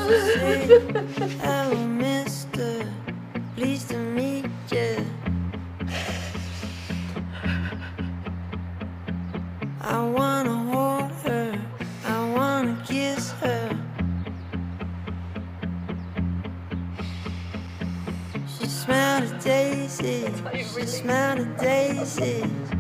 Hello, mister, pleased to meet you. I wanna hold her, I wanna kiss her. She smelled a daisy, she smelled a daisy.